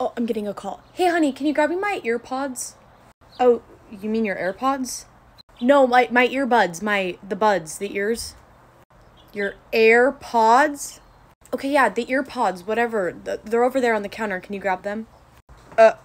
Oh, I'm getting a call. Hey, honey, can you grab me my earpods? Oh, you mean your AirPods? No, my earbuds, the ears. Your AirPods? Okay, yeah, the earpods, whatever. They're over there on the counter. Can you grab them?